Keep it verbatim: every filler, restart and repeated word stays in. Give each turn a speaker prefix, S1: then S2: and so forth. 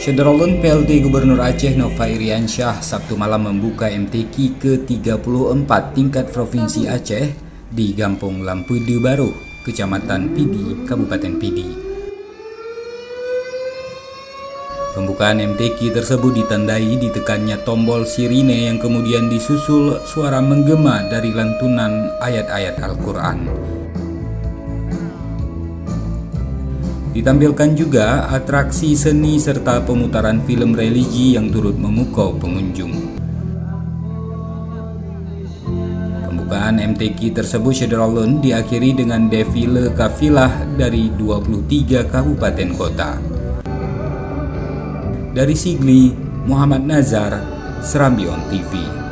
S1: Syederolun P L T Gubernur Aceh Nova Iriansyah Sabtu malam membuka M T Q ke tiga puluh empat tingkat Provinsi Aceh di Gampung Lampude Baru, Kecamatan Pidi, Kabupaten Pidi. Pembukaan M T Q tersebut ditandai ditekannya tombol sirine yang kemudian disusul suara menggema dari lantunan ayat-ayat Al-Quran. Ditampilkan juga atraksi seni serta pemutaran film religi yang turut memukau pengunjung. Pembukaan M T Q tersebut Syederolun diakhiri dengan defile kafilah dari dua puluh tiga kabupaten kota. Dari Sigli, Muhammad Nazar, Serambi On T V.